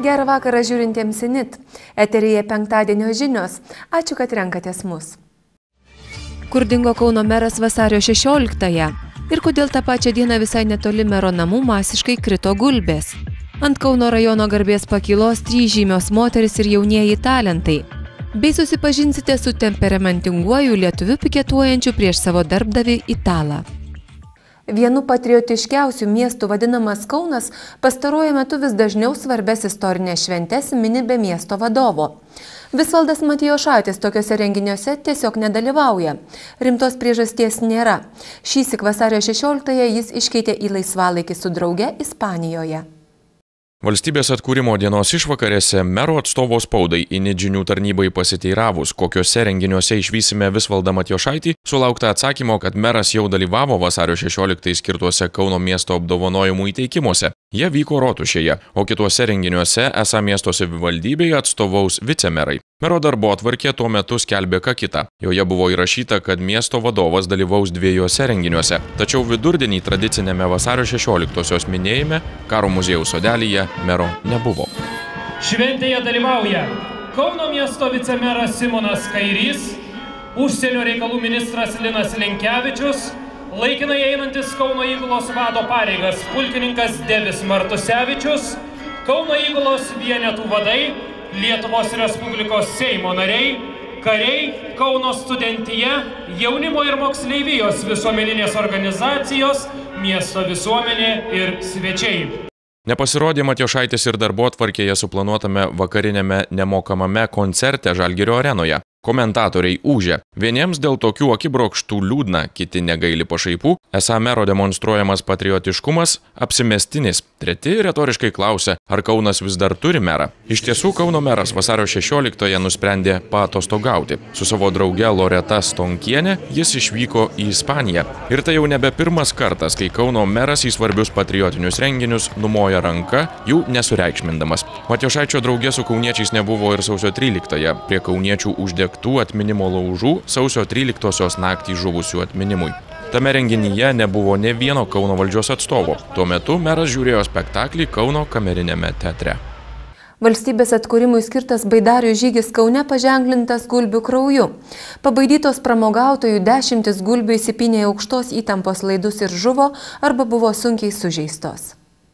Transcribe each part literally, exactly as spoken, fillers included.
Gerą vakarą žiūrintiems į N I T. Eteryje penktadienio žinios. Ačiū, kad renkatės mus. Kur dingo Kauno meras vasario šešioliktąją? Ir kodėl tą pačią dieną visai netoli mero namų masiškai krito gulbės? Ant Kauno rajono garbės pakylos trys žymios moteris ir jaunieji talentai. Bei susipažinsite su temperamentinguoju lietuviu piketuojančiu prieš savo darbdavį italą. Vienu patriotiškiausių miestų vadinamas Kaunas pastaruoju metu vis dažniau svarbes istorinės šventes mini be miesto vadovo. Visvaldas Matijošaitis tokiuose renginiuose tiesiog nedalyvauja. Rimtos priežasties nėra. Šįsyk vasario šešioliktąją jis iškeitė į laisvalaikį su drauge Ispanijoje. Valstybės atkūrimo dienos išvakarėse mero atstovo spaudai į N I T žinių tarnybai pasiteiravus, kokiuose renginiuose išvysime Visvaldą Matijošaitį, sulaukta atsakymo, kad meras jau dalyvavo vasario šešioliktai skirtuose Kauno miesto apdovanojimų įteikimuose. Jie vyko Rotušėje, o kituose renginiuose esą miesto savivaldybėje atstovaus vicemerai. Mero darbotvarkė tuo metu skelbė ką kitą. Joje buvo įrašyta, kad miesto vadovas dalyvaus dviejuose renginiuose. Tačiau vidurdienį tradicinėme vasario šešioliktosios minėjime Karo muziejaus sodelyje mero nebuvo. Šventėje dalyvauja Kauno miesto vicemeras Simonas Kairys, užsienio reikalų ministras Linas Linkevičius, laikinai einantis Kauno įgulos vado pareigas pulkininkas Devis Martusevičius, Kauno įgulos vienetų vadai, Lietuvos Respublikos Seimo nariai, kariai, Kauno studentija, jaunimo ir moksleivijos visuomeninės organizacijos, miesto visuomenė ir svečiai. Nepasirodė Matijošaitis ir darbotvarkėje suplanuotame vakarinėme nemokamame koncerte Žalgirio arenoje. Komentatoriai ūžė. Vieniems dėl tokių akibrokštų liūdna, kiti negaili pašaipų, esą mero demonstruojamas patriotiškumas apsimestinis. Treti retoriškai klausė, ar Kaunas vis dar turi merą. Iš tiesų, Kauno meras vasario šešioliktoje nusprendė paatostogauti. Su savo drauge Loreta Stonkienė jis išvyko į Ispaniją. Ir tai jau nebe pirmas kartas, kai Kauno meras į svarbius patriotinius renginius numoja ranka, jų nesureikšmindamas. Matijošaičio draugė su kauniečiais nebuvo ir sausio tryliktąją. Prie kauniečių uždegė tų atminimo laužų sausio tryliktosios naktį žuvusių atminimui. Tame renginyje nebuvo ne vieno Kauno valdžios atstovo. Tuo metu meras žiūrėjo spektaklį Kauno kameriniame teatre. Valstybės atkūrimui skirtas baidarių žygis Kaune paženklintas gulbių krauju. Pabaidytos pramogautojų dešimtis gulbių įsipynė aukštos įtampos laidus ir žuvo arba buvo sunkiai sužeistos.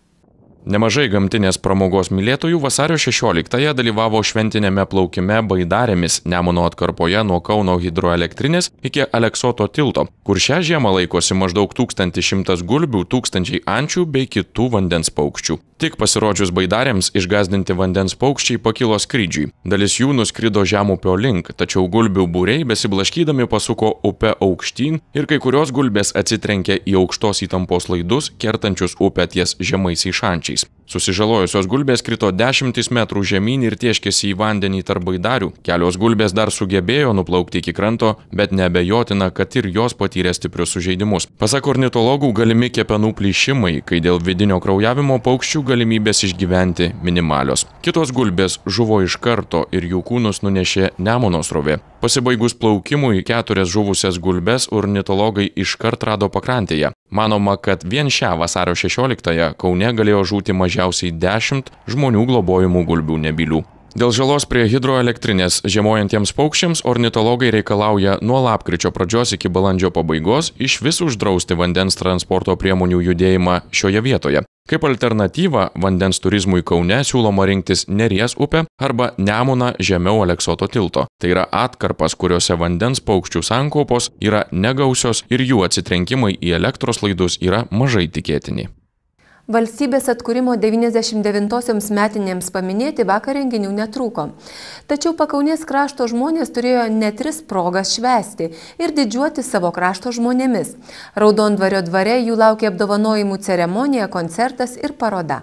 Nemažai gamtinės pramogos mylėtojų vasario šešioliktąją dalyvavo šventinėme plaukime baidarėmis Nemuno atkarpoje nuo Kauno hidroelektrinės iki Aleksoto tilto, kur šią žiemą laikosi maždaug tūkstantis šimtas gulbių, tūkstančiai ančių bei kitų vandens paukščių. Tik pasirodžius baidarėms išgąsdinti vandens paukščiai pakilo skrydžiui. Dalis jų nuskrido žemupio link, tačiau gulbių būriai besiblaškydami pasuko upe aukštyn ir kai kurios gulbės atsitrenkė į aukštos įtampos laidus, kertančius upę ties žemaisiais šančiais. Susižalojusios gulbės krito dešimtis metrų žemyn ir tieškėsi į vandenį tarp baidarių. Kelios gulbės dar sugebėjo nuplaukti iki kranto, bet neabejotina, kad ir jos patyrė stiprius sužeidimus. Pasak ornitologų, galimi kepenų plyšimai, kai dėl vidinio kraujavimo paukščių galimybės išgyventi minimalios. Kitos gulbės žuvo iš karto ir jų kūnus nunešė Nemuno srovė. Pasibaigus plaukimui keturias žuvusias gulbes ornitologai iškart rado pakrantėje. Manoma, kad vien šią vasario šešioliktąją Kaune galėjo žūti mažiausiai dešimt žmonių globojimų gulbių nebylių. Dėl žalos prie hidroelektrinės žiemojantiems paukščiams ornitologai reikalauja nuo lapkričio pradžios iki balandžio pabaigos išvis uždrausti vandens transporto priemonių judėjimą šioje vietoje. Kaip alternatyva vandens turizmui Kaune siūloma rinktis Neries upę arba Nemuną žemiau Aleksoto tilto. Tai yra atkarpas, kuriuose vandens paukščių sankaupos yra negausios ir jų atsitrenkimai į elektros laidus yra mažai tikėtini. Valstybės atkūrimo devyniasdešimt devintosioms metinėms paminėti vakar renginių netrūko. Tačiau Pakaunės krašto žmonės turėjo net tris progas švęsti ir didžiuoti savo krašto žmonėmis. Raudondvario dvare jų laukia apdovanojimų ceremonija, koncertas ir paroda.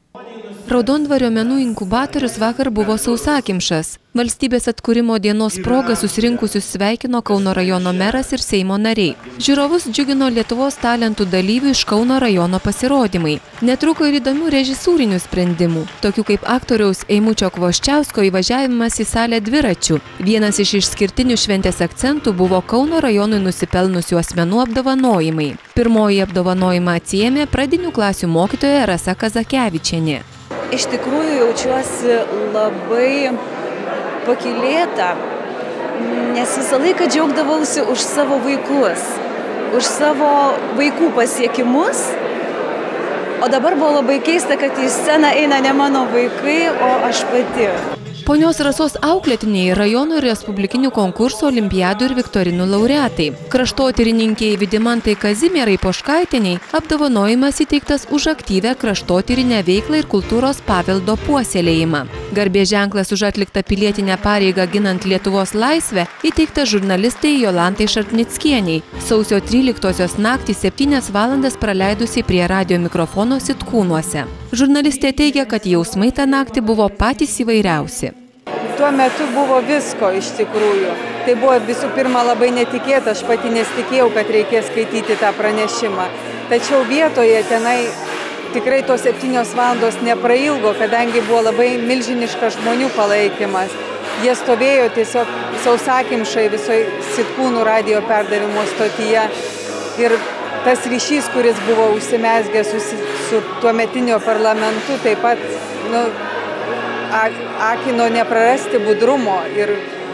Raudondvario menų inkubatorius vakar buvo sausakimšas. Valstybės atkūrimo dienos proga susirinkusius sveikino Kauno rajono meras ir Seimo nariai. Žiūrovus džiugino Lietuvos talentų dalyvių iš Kauno rajono pasirodymai. Netruko ir įdomių režisūrinių sprendimų, tokių kaip aktoriaus Eimučio Kvoščiausko įvažiavimas į salę dviračių. Vienas iš išskirtinių šventės akcentų buvo Kauno rajonui nusipelnusių asmenų apdovanojimai. Pirmoji apdovanojimą atsiėmė pradinių klasių mokytoja Rasa Kazakevičienė. iš tikrųjų jaučiuosi labai pakylėta, nes visą laiką džiaugdavausi už savo vaikus, už savo vaikų pasiekimus, o dabar buvo labai keista, kad į sceną eina ne mano vaikai, o aš pati. Ponios Rasos auklėtiniai rajono ir respublikinių konkursų, olimpiadų ir viktorinų laureatai. Kraštotyrininkei Vidimantai Kazimierai Poškaitiniai apdovanojimas įteiktas už aktyvę kraštotyrinę veiklą ir kultūros paveldo puoselėjimą. Garbės ženklas už atliktą pilietinę pareigą ginant Lietuvos laisvę įteiktas žurnalistai Jolantai Šarpnickienei, sausio tryliktosios naktį septynias valandas praleidusiai prie radio mikrofono Sitkūnuose. Žurnalistė teigia, kad jausmai tą naktį buvo patys įvairiausi. Tuo metu buvo visko iš tikrųjų. Tai buvo visų pirma labai netikėta, aš pati nesitikėjau, kad reikės skaityti tą pranešimą. Tačiau vietoje tenai tikrai tos septynios valandos neprailgo, kadangi buvo labai milžiniškas žmonių palaikymas. Jie stovėjo tiesiog sausakimšai visoje Sitkūnų radio perdavimo stotyje. Ir tas ryšys, kuris buvo užsimezgęs su, su tuometinio parlamentu, taip pat nu, akino neprarasti budrumo ir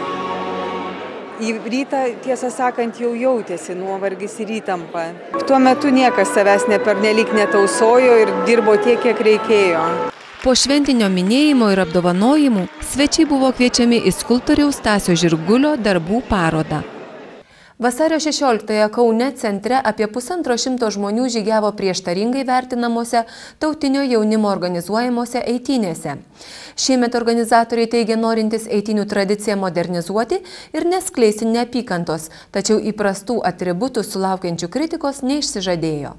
į rytą, tiesą sakant, jau jautėsi nuovargis ir įtampa. Tuo metu niekas savęs nepernelyg netausojo ir dirbo tiek, kiek reikėjo. Po šventinio minėjimo ir apdovanojimų svečiai buvo kviečiami į skulptoriaus Stasio Žirgulio darbų parodą. Vasario šešioliktąją Kaune centre apie pusantro šimto žmonių žygiavo prieštaringai vertinamuose tautinio jaunimo organizuojamuose eitynėse. Šiemet organizatoriai teigia norintis eitynių tradiciją modernizuoti ir neskleisti neapykantos, tačiau įprastų atributų sulaukiančių kritikos neišsižadėjo.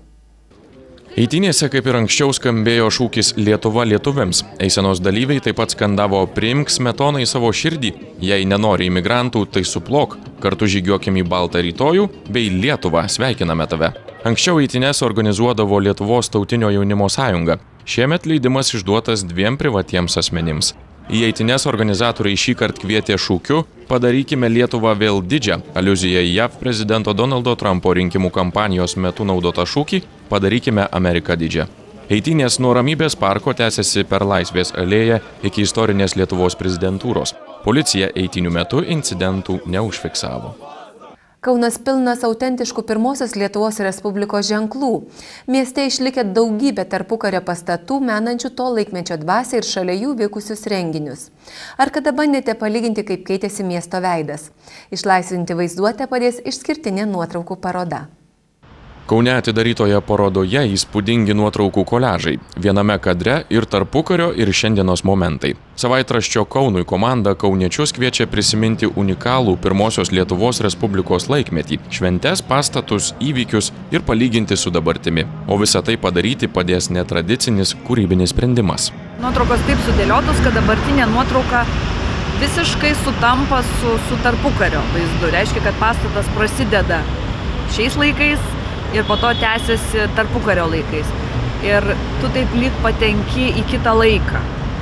Eitynėse, kaip ir anksčiau, skambėjo šūkis Lietuva lietuviams. Eisenos dalyviai taip pat skandavo priimk Smetoną į savo širdį, jei nenori imigrantų, tai suplok, kartu žygiuokim į baltą rytojų, bei Lietuvą sveikiname tave. Anksčiau eitynes organizuodavo Lietuvos tautinio jaunimo sąjunga. Šiemet leidimas išduotas dviem privatiems asmenims. Į eitynes organizatoriai šįkart kvietė šūkiu Padarykime Lietuvą vėl didžią, aliuzija į J A V prezidento Donaldo Trumpo rinkimų kampanijos metu naudotą šūkį Padarykime Ameriką didžią. Eitynės nuo Ramybės parko tęsiasi per Laisvės alėją iki istorinės Lietuvos prezidentūros. Policija eitynių metu incidentų neužfiksavo. Kaunas pilnas autentiškų pirmosios Lietuvos Respublikos ženklų. Mieste išlikę daugybė tarpukario pastatų, menančių to laikmečio dvasią ir šalia jų vykusius renginius. Ar kada bandėte palyginti, kaip keitėsi miesto veidas? Išlaisvinti vaizduotę padės išskirtinė nuotraukų paroda. Kaune atidarytoje parodoje įspūdingi nuotraukų koliažai. Viename kadre ir tarpukario ir šiandienos momentai. Savaitraščio Kaunui komanda kauniečius kviečia prisiminti unikalų pirmosios Lietuvos Respublikos laikmetį, šventes, pastatus, įvykius ir palyginti su dabartimi. O visą tai padaryti padės netradicinis kūrybinis sprendimas. Nuotraukos taip sudėliotos, kad dabartinė nuotrauka visiškai sutampa su, su tarpukario vaizdu. Reiškia, kad pastatas prasideda šiais laikais ir po to tęsiasi tarpukario laikais. Ir tu taip lyg patenki į kitą laiką.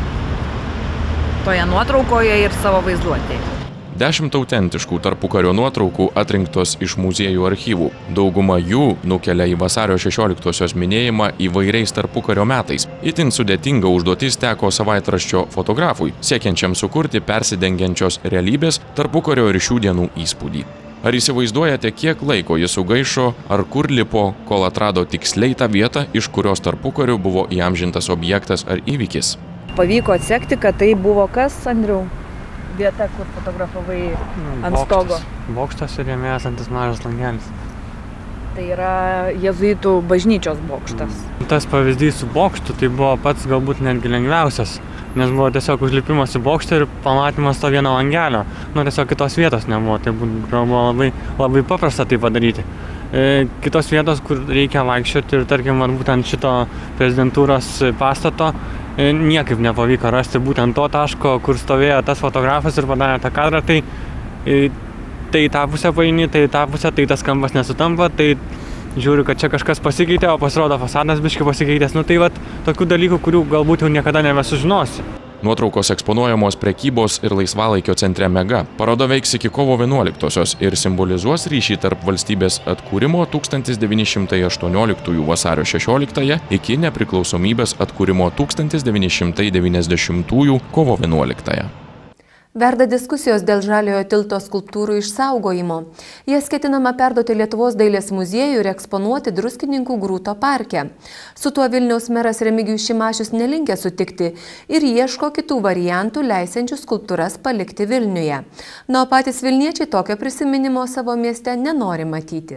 Toje nuotraukoje ir savo vaizduotėje. Dešimt autentiškų tarpukario nuotraukų atrinktos iš muziejų archyvų. Dauguma jų nukelia į vasario šešioliktosios minėjimą įvairiais tarpukario metais. Itin sudėtinga užduotis teko savaitraščio fotografui, siekiančiam sukurti persidengiančios realybės tarpukario ir šių dienų įspūdį. Ar įsivaizduojate, kiek laiko jis sugaišo, ar kur lipo, kol atrado tiksliai tą vietą, iš kurios tarpukariu buvo įamžintas objektas ar įvykis? Pavyko atsekti, kad tai buvo kas, Andriau? Vieta, kur fotografavai ant stogo. Bokštas ir jame esantis mažas langelis. Tai yra jėzuitų bažnyčios bokštas. Tas pavyzdys su bokštu tai buvo pats galbūt netgi lengviausias. Nes buvo tiesiog užlipimas į bokštą ir pamatymas to vieno langelio. Nu, tiesiog kitos vietos nebuvo, tai buvo labai, labai paprasta tai padaryti. E, kitos vietos, kur reikia vaikščioti ir tarkim, būtent šito prezidentūros pastato, e, niekaip nepavyko rasti būtent to taško, kur stovėjo tas fotografas ir padarė tą kadrą, tai e, tai tą pusę paini, tai tą pusę, tai tas kampas nesutampa, tai žiūriu, kad čia kažkas pasikeitė, o pasirodo fasadas biškai pasikeitęs. Nu tai vat, tokių dalykų, kurių galbūt jau niekada nebesužinosi. Nuotraukos eksponuojamos prekybos ir laisvalaikio centre Mega. Paroda veiks iki kovo vienuoliktosios ir simbolizuos ryšį tarp valstybės atkūrimo tūkstantis devyni šimtai aštuonioliktųjų vasario šešioliktąją iki nepriklausomybės atkūrimo tūkstantis devyni šimtai devyniasdešimtųjų kovo vienuoliktąją. Verda diskusijos dėl Žaliojo tilto skulptūrų išsaugojimo. Jas ketinama perduoti Lietuvos dailės muziejui ir eksponuoti Druskininkų Grūto parke. Su tuo Vilniaus meras Remigijus Šimašius nelinkė sutikti ir ieško kitų variantų leisiančių skulptūras palikti Vilniuje. Na, o patys vilniečiai tokio prisiminimo savo mieste nenori matyti.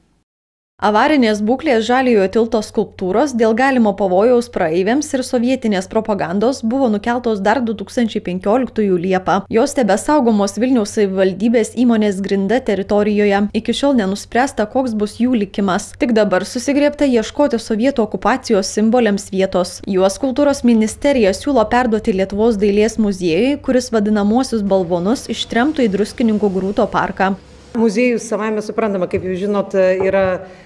Avarinės būklės Žaliojo tilto skulptūros dėl galimo pavojaus praeiviams ir sovietinės propagandos buvo nukeltos dar du tūkstančiai penkioliktųjų Liepą. Jos tebesaugomos Vilniaus savivaldybės įmonės Grinda teritorijoje. Iki šiol nenuspręsta, koks bus jų likimas. Tik dabar susigriebta ieškoti sovietų okupacijos simboliams vietos. Juos kultūros ministerija siūlo perduoti Lietuvos dailės muziejui, kuris vadinamosius balvonus ištremtų į Druskininkų Grūto parką. Muziejus savaime suprantama, kaip jūs žinot, yra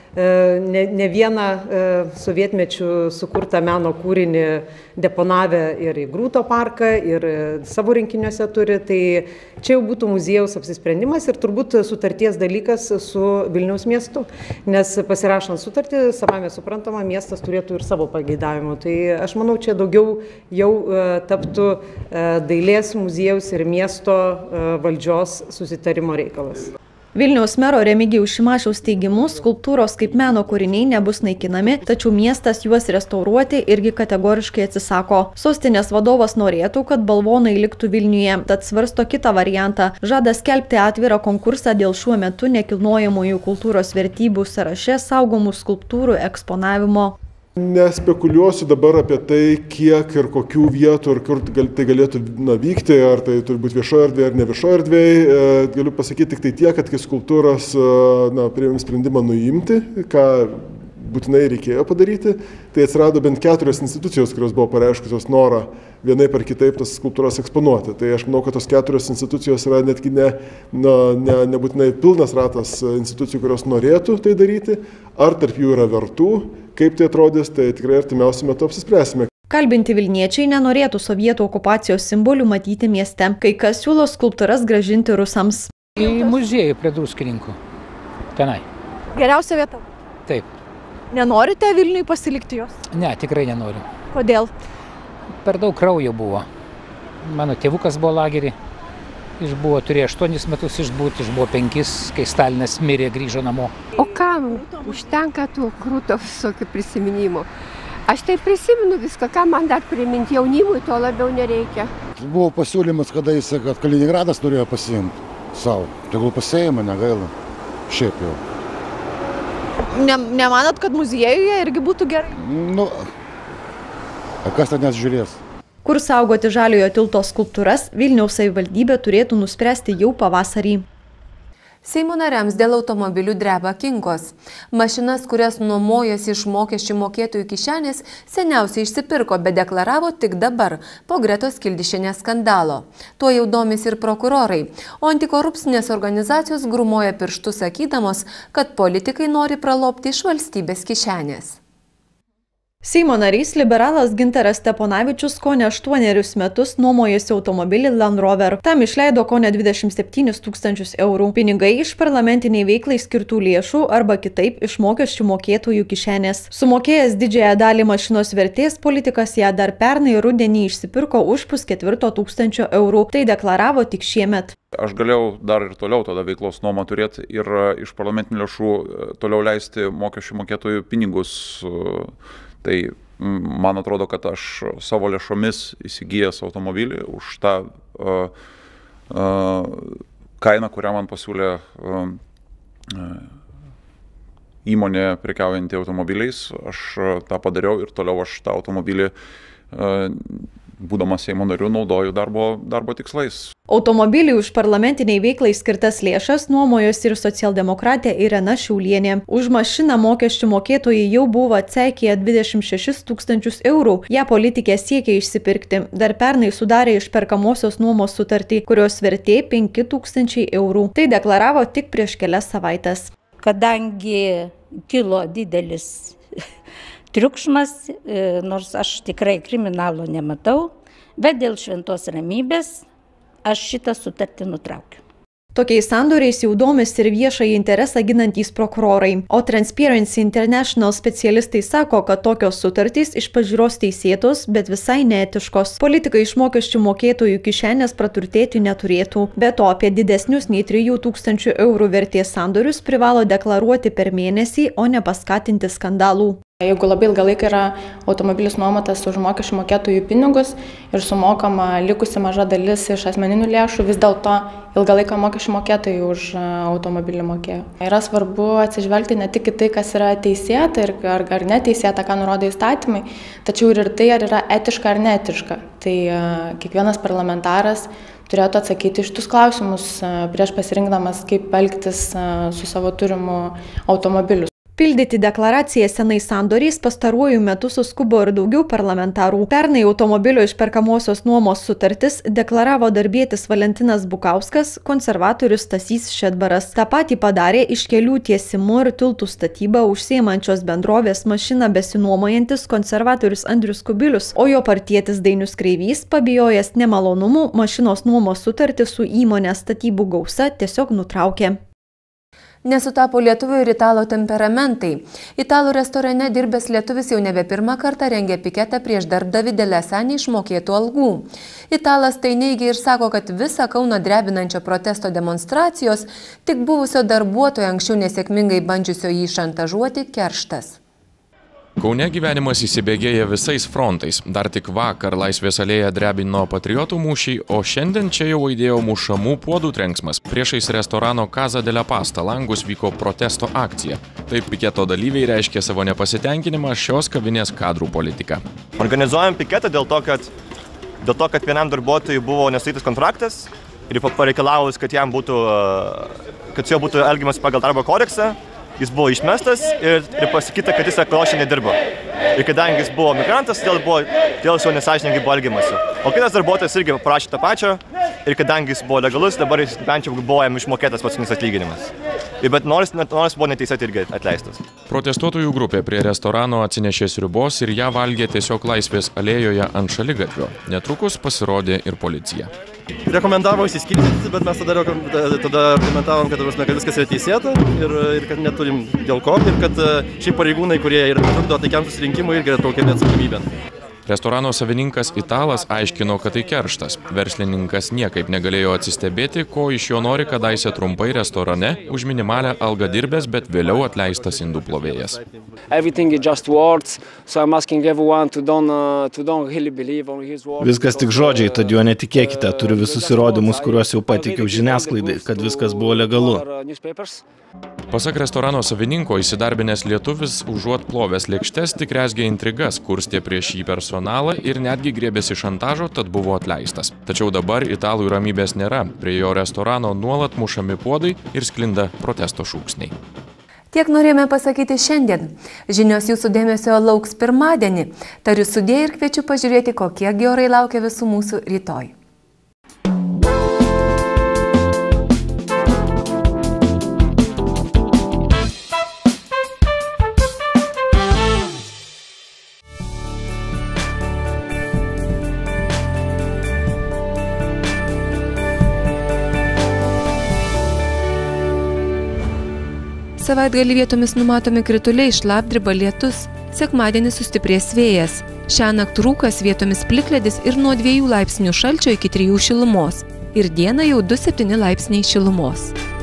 ne, ne vieną sovietmečių sukurtą meno kūrinį deponavę ir į Grūto parką, ir savo rinkiniuose turi. Tai čia jau būtų muziejaus apsisprendimas ir turbūt sutarties dalykas su Vilniaus miestu. Nes pasirašant sutartį, savaime suprantama, miestas turėtų ir savo pageidavimų. Tai aš manau, čia daugiau jau taptų dailės muziejaus ir miesto valdžios susitarimo reikalas. Vilniaus mero Remigijaus Šimašiaus teigimu, skulptūros kaip meno kūriniai nebus naikinami, tačiau miestas juos restauruoti irgi kategoriškai atsisako. Sostinės vadovas norėtų, kad balvonai liktų Vilniuje, tad svarsto kitą variantą. Žada skelbti atvirą konkursą dėl šiuo metu nekilnojamųjų kultūros vertybių sąraše saugomų skulptūrų eksponavimo. Nespekuliuosiu dabar apie tai, kiek ir kokių vietų ir kur tai galėtų na, vykti, ar tai turi būti viešoje erdvėje ar ne viešoje erdvėje. Galiu pasakyti tik tai tiek, kad kai skulptūros priėmėm sprendimą nuimti, ką būtinai reikėjo padaryti, tai atsirado bent keturios institucijos, kurios buvo pareiškusios norą vienaip ar kitaip tas skulptūras eksponuoti. Tai aš manau, kad tos keturios institucijos yra netgi ne, na, ne, nebūtinai pilnas ratas institucijų, kurios norėtų tai daryti, ar tarp jų yra vertų. Kaip tai atrodys, tai tikrai artimiausiu metu apsispręsime. Kalbinti vilniečiai nenorėtų sovietų okupacijos simbolių matyti mieste. Kai kas siūlo skulptūras grąžinti rusams. Į muziejų prie Druskininkų. Tenai. Geriausia vieta? Taip. Nenorite Vilniui pasilikti jos? Ne, tikrai nenoriu. Kodėl? Per daug kraujo buvo. Mano tėvukas buvo lagerį. Išbuvo, turėjo aštuonis metus išbūti, išbuvo penkis, kai Stalinas mirė, grįžo namo. O kam? Užtenka tų krūto visokių prisiminimų. Aš tai prisimenu viską, ką man dar priminti jaunimui, to labiau nereikia. Buvo pasiūlymas, kada jis, kad Kaliningradas turėjo pasiimti savo. Tegul pasiima, negaila. Šiaip jau. Ne, nemanot, kad muziejuje irgi būtų gerai? Nu, kas ten nesžiūrės? Kur saugoti Žaliojo tilto skulptūras, Vilniaus savivaldybė turėtų nuspręsti jau pavasarį. Seimo nariams dėl automobilių dreba kinkos. Mašinas, kurias nuomojosi iš mokesčių mokėtojų kišenės, seniausiai išsipirko, bet deklaravo tik dabar, po Gretos Kildišienės skandalo. Tuo jau domisi ir prokurorai. O antikorupcinės organizacijos grūmoja pirštus sakydamos, kad politikai nori pralopti iš valstybės kišenės. Seimo narys liberalas Gintaras Steponavičius kone aštuonerius metus nuomojosi automobilį Land Rover. Tam išleido kone dvidešimt septynis tūkstančius eurų. Pinigai iš parlamentiniai veiklai skirtų lėšų arba kitaip iš mokesčių mokėtojų kišenės. Sumokėjęs didžiąją dalį mašinos vertės, politikas ją dar pernai rudenį išsipirko už pusketvirto tūkstančio eurų. Tai deklaravo tik šiemet. Aš galėjau dar ir toliau tada veiklos nuomą turėti ir iš parlamentinių lėšų toliau leisti mokesčių mokėtojų pinigus. Tai man atrodo, kad aš savo lėšomis įsigijęs automobilį už tą uh, uh, kainą, kurią man pasiūlė uh, įmonė prekiaujanti automobiliais, aš tą padariau ir toliau aš tą automobilį, uh, būdamas Seimo nariu, naudoju darbo, darbo tikslais. Automobilį už parlamentiniai veiklai skirtas lėšas nuomojosi ir socialdemokratė Irena Šiaulienė. Už mašiną mokesčių mokėtojai jau buvo atseikėję dvidešimt šešis tūkstančius eurų. Ja politikė siekia išsipirkti. Dar pernai sudarė išperkamosios nuomos sutartį, kurios vertė penki tūkstančiai eurų. Tai deklaravo tik prieš kelias savaitės. Kadangi kilo didelis triukšmas, nors aš tikrai kriminalo nematau, Bet dėl šventos ramybės aš šitą sutartį nutraukiu. Tokiais sandoriais jau domisi ir viešąjį interesą ginantys prokurorai. O Transparency International specialistai sako, kad tokios sutartys iš pažiūros teisėtos, bet visai neetiškos. Politikai iš mokesčių mokėtojų kišenės praturtėti neturėtų. Be to, apie didesnius nei trijų tūkstančių eurų vertės sandorius privalo deklaruoti per mėnesį, o ne paskatinti skandalų. Jeigu labai ilgą laiką yra automobilis nuomotas už mokesčių mokėtojų pinigus ir sumokama likusi maža dalis iš asmeninių lėšų, vis dėlto ilgą laiką mokesčių mokėtojai už automobilį mokėjo. Yra svarbu atsižvelgti ne tik į tai, kas yra teisėta ir ar, ar neteisėta, ką nurodo įstatymai, tačiau ir tai, ar yra etiška ar neetiška. Tai kiekvienas parlamentaras turėtų atsakyti šitus klausimus prieš pasirinkdamas, kaip elgtis su savo turimu automobiliu. Pildyti deklaraciją senais sandoriais pastaruoju metu suskubo ir daugiau parlamentarų. Pernai automobilio išperkamosios nuomos sutartis deklaravo darbietis Valentinas Bukauskas, konservatorius Stasys Šedbaras. Ta patį padarė iš kelių tiesimu ir tiltų statybą užsiimančios bendrovės mašiną besinuomojantis konservatorius Andrius Kubilius, o jo partietis Dainius Kreivys, pabijojęs nemalonumų, mašinos nuomos sutartį su įmonės statybų gausa tiesiog nutraukė. Nesutapo lietuvių ir italo temperamentai. Italų restorane dirbęs lietuvis jau nebe pirmą kartą rengė piketą prieš darbdavį dėl esą neišmokėtų algų. Italas tai neigia ir sako, kad visą Kauną drebinančio protesto demonstracijos tik buvusio darbuotojo anksčiau nesėkmingai bandžiusio jį šantažuoti kerštas. Kaune gyvenimas įsibėgėja visais frontais. Dar tik vakar Laisvės alėją drebino patriotų mūšiai, o šiandien čia jau aidėjo mušamų puodų trenksmas. Priešais restorano Casa de la Pasta langus vyko protesto akcija. Taip piketo dalyviai reiškė savo nepasitenkinimą šios kavinės kadrų politika. Organizuojam piketą dėl to, kad, dėl to, kad vienam darbuotojui buvo nesudarytas kontraktas ir pareikalavus, kad jam būtų, kad su juo būtų elgiamas pagal darbo kodeksą. Jis buvo išmestas ir, ir pasakyta, kad jis ekološiai nedirbo. Ir kadangi jis buvo migrantas, dėl buvo dėl jo nesąžiningai buvo elgiamasi. O kitas darbuotojas irgi parašė tą pačią ir kadangi jis buvo legalus, dabar jis bent jau buvo jam išmokėtas paskutinis atlyginimas. Ir bet nors, nors buvo neteisėtai irgi atleistas. Protestuotojų grupė prie restorano atsinešė sriubos ir ją valgė tiesiog Laisvės alėjoje ant šaligatvio. Netrukus pasirodė ir policija. Rekomendavo įsiskirstyti, bet mes tada, tada argumentavom, kad, kad viskas yra teisėta ir, ir kad neturim dėl ko ir kad šiaip pareigūnai, kurie ir trukdo taikiam susirinkimui, irgi yra traukiami atsakomybėn. Restorano savininkas Italas aiškino, kad tai kerštas. Verslininkas niekaip negalėjo atsistebėti, ko iš jo nori kadaise trumpai restorane už minimalę algą dirbęs, bet vėliau atleistas indų plovėjas. Viskas tik žodžiai, tad juo netikėkite. Turiu visus įrodymus, kuriuos jau pateikiau žiniasklaidai, kad viskas buvo legalu. Pasak restorano savininko, įsidarbinęs lietuvis užuot plovęs lėkštes tik rezgė intrigas, kurstė prieš jį personalą ir netgi griebėsi šantažo, tad buvo atleistas. Tačiau dabar italui ramybės nėra. Prie jo restorano nuolat mušami puodai ir sklinda protesto šūksniai. Tiek norėjome pasakyti šiandien. Žinios jūsų dėmesio lauks pirmadienį. Tariu sudie ir kviečiu pažiūrėti, kokie gi orai laukia visų mūsų rytoj. Savaitgalį vietomis numatomi krituliai, šlapdriba, lietus. Sekmadienį sustiprės vėjas. Šiąnakt rūkas, vietomis plikledis ir nuo dviejų laipsnių šalčio iki trijų šilumos. Ir dieną jau du septyni laipsniai šilumos.